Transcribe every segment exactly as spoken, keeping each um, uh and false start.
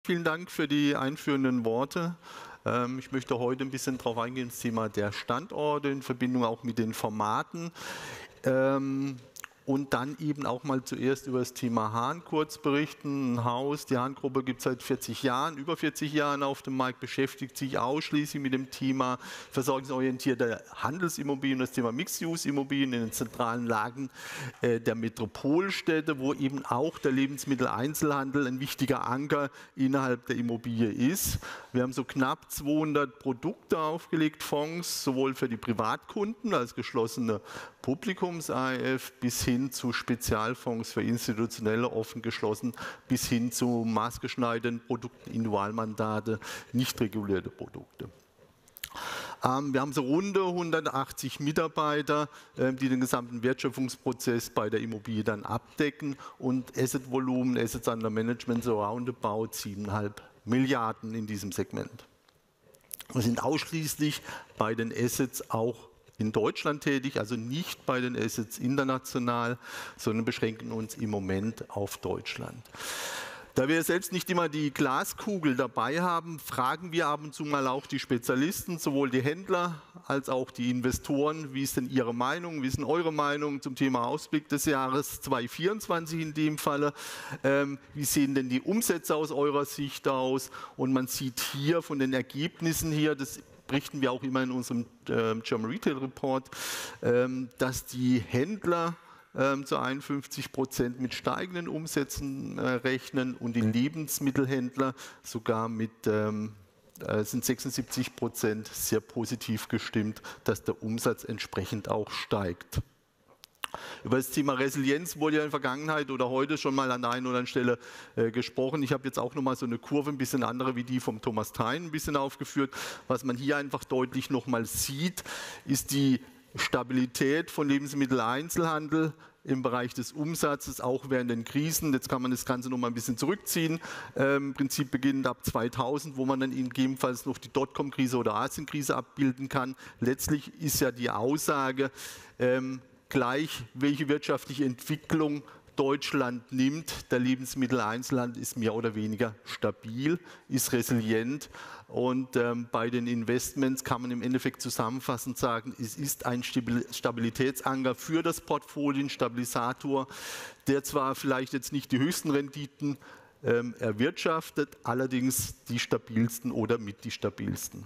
vielen Dank für die einführenden Worte. Ähm, ich möchte heute ein bisschen darauf eingehen, das Thema der Standorte in Verbindung auch mit den Formaten. Ähm, Und dann eben auch mal zuerst über das Thema Hahn kurz berichten. Ein Haus, die Hahn-Gruppe gibt es seit vierzig Jahren, über vierzig Jahren auf dem Markt, beschäftigt sich ausschließlich mit dem Thema versorgungsorientierter Handelsimmobilien, das Thema Mixed-Use-Immobilien in den zentralen Lagen äh, der Metropolstädte, wo eben auch der Lebensmitteleinzelhandel ein wichtiger Anker innerhalb der Immobilie ist. Wir haben so knapp zweihundert Produkte aufgelegt, Fonds, sowohl für die Privatkunden als geschlossene Publikums-A I F bis hin zu Spezialfonds für institutionelle, offen geschlossen, bis hin zu maßgeschneiderten Produkten, Individualmandate, nicht regulierte Produkte. Ähm, wir haben so runde hundertachtzig Mitarbeiter, äh, die den gesamten Wertschöpfungsprozess bei der Immobilie dann abdecken und Assetvolumen, Assets under Management so roundabout siebeneinhalb Milliarden in diesem Segment. Wir sind ausschließlich bei den Assets auch in Deutschland tätig, also nicht bei den Assets international, sondern beschränken uns im Moment auf Deutschland. Da wir selbst nicht immer die Glaskugel dabei haben, fragen wir ab und zu mal auch die Spezialisten, sowohl die Händler als auch die Investoren, wie ist denn ihre Meinung, wie ist denn eure Meinung zum Thema Ausblick des Jahres zweitausendvierundzwanzig in dem Falle, ähm, wie sehen denn die Umsätze aus eurer Sicht aus? Und man sieht hier von den Ergebnissen hier, das berichten wir auch immer in unserem äh, German Retail Report, ähm, dass die Händler ähm, zu einundfünfzig Prozent mit steigenden Umsätzen äh, rechnen und die Lebensmittelhändler sogar mit ähm, äh, sind sechsundsiebzig Prozent sehr positiv gestimmt, dass der Umsatz entsprechend auch steigt. Über das Thema Resilienz wurde ja in der Vergangenheit oder heute schon mal an der einen oder anderen Stelle äh, gesprochen. Ich habe jetzt auch noch mal so eine Kurve, ein bisschen andere wie die vom Thomas Thein, ein bisschen aufgeführt. Was man hier einfach deutlich noch mal sieht, ist die Stabilität von Lebensmitteleinzelhandel im Bereich des Umsatzes, auch während den Krisen. Jetzt kann man das Ganze noch mal ein bisschen zurückziehen. Ähm, Im Prinzip beginnend ab zweitausend, wo man dann gegebenenfalls noch die Dotcom-Krise oder Asienkrise abbilden kann. Letztlich ist ja die Aussage, ähm, gleich welche wirtschaftliche Entwicklung Deutschland nimmt, der Lebensmitteleinzelhandel ist mehr oder weniger stabil, ist resilient und ähm, bei den Investments kann man im Endeffekt zusammenfassend sagen, es ist ein Stabilitätsanker für das Portfolio, ein Stabilisator, der zwar vielleicht jetzt nicht die höchsten Renditen ähm, erwirtschaftet, allerdings die stabilsten oder mit die stabilsten.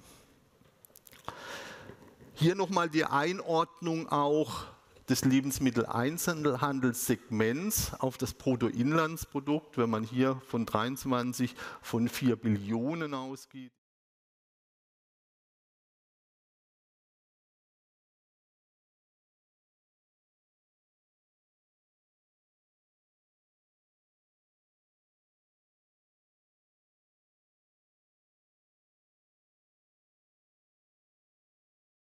Hier nochmal die Einordnung auch des Lebensmitteleinzelhandelssegments auf das Bruttoinlandsprodukt, wenn man hier von dreiundzwanzig von vier Billionen ausgeht.